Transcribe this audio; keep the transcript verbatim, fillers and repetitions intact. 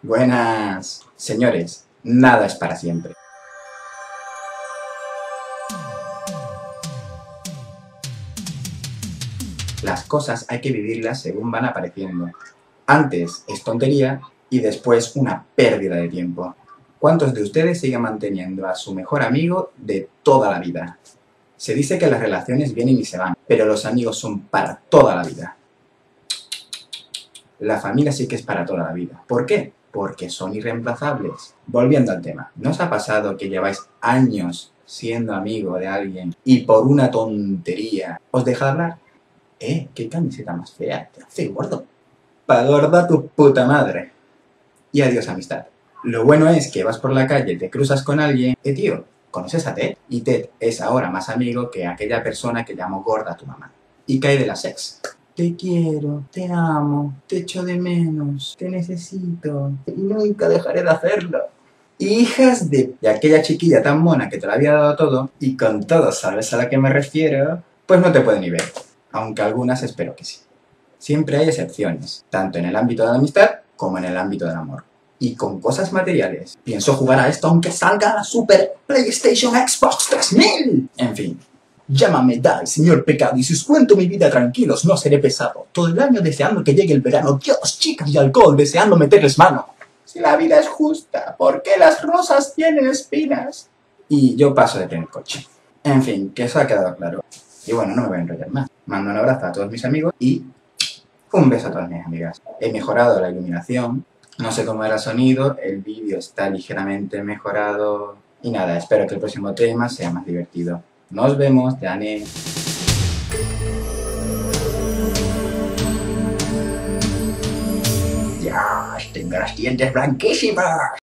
Buenas. Señores, nada es para siempre. Las cosas hay que vivirlas según van apareciendo. Antes es tontería y después una pérdida de tiempo. ¿Cuántos de ustedes siguen manteniendo a su mejor amigo de toda la vida? Se dice que las relaciones vienen y se van, pero los amigos son para toda la vida. La familia sí que es para toda la vida. ¿Por qué? Porque son irreemplazables. Volviendo al tema, ¿no os ha pasado que lleváis años siendo amigo de alguien y por una tontería os deja de hablar? Eh, qué camiseta más fea, te hace gordo. Pa' gorda tu puta madre. Y adiós amistad. Lo bueno es que vas por la calle, te cruzas con alguien, eh tío, ¿conoces a Ted? Y Ted es ahora más amigo que aquella persona que llamó gorda a tu mamá. Y cae de la sex. Te quiero, te amo, te echo de menos, te necesito y nunca dejaré de hacerlo. Hijas de... Y aquella chiquilla tan mona que te lo había dado todo, y con todo sabes a la que me refiero, pues no te puede ni ver. Aunque algunas espero que sí. Siempre hay excepciones, tanto en el ámbito de la amistad como en el ámbito del amor. Y con cosas materiales. Pienso jugar a esto aunque salga la Super PlayStation Xbox tres mil. En fin. Llámame Dai, señor pecado, y si os cuento mi vida tranquilos no seré pesado. Todo el año deseando que llegue el verano. Dios, chicas y alcohol, deseando meterles mano. Si la vida es justa, ¿por qué las rosas tienen espinas? Y yo paso de tener coche. En fin, que eso ha quedado claro. Y bueno, no me voy a enrollar más. Mando un abrazo a todos mis amigos y un beso a todas mis amigas. He mejorado la iluminación, no sé cómo era el sonido, el vídeo está ligeramente mejorado. Y nada, espero que el próximo tema sea más divertido. Nos vemos, Jane. Ya, tengo las dientes blanquísimas.